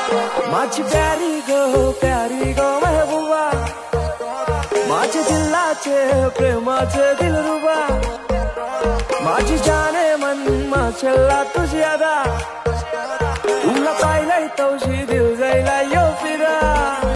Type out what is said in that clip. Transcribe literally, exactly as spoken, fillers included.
माझी प्यारी गो प्यारी गो महबूबा, माझे दिलाचे प्रेमाचे दिलरुबा, माझी जाने मन माशल्ला तुझी अदा,